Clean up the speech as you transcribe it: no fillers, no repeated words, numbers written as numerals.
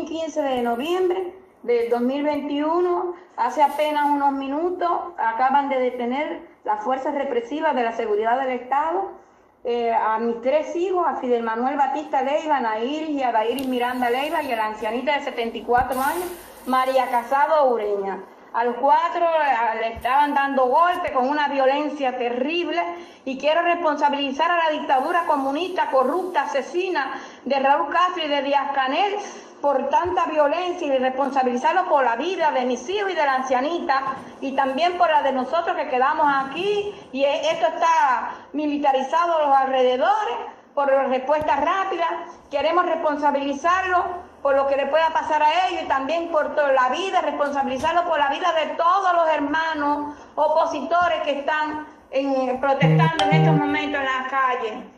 15 de noviembre del 2021, hace apenas unos minutos, acaban de detener las fuerzas represivas de la seguridad del Estado a mis 3 hijos, a Fidel Manuel Batista Leiva, a Nairis y a Dairis Miranda Leiva, y a la ancianita de 74 años, María Casado Ureña. A los 4 le estaban dando golpes con una violencia terrible, y quiero responsabilizar a la dictadura comunista, corrupta, asesina de Raúl Castro y de Díaz-Canel por tanta violencia, y responsabilizarlo por la vida de mis hijos y de la ancianita, y también por la de nosotros que quedamos aquí, y esto está militarizado a los alrededores, por respuesta rápida. Queremos responsabilizarlo por lo que le pueda pasar a ellos, y también por toda la vida, responsabilizarlo por la vida de todos los hermanos opositores que están protestando en estos momentos en las calles.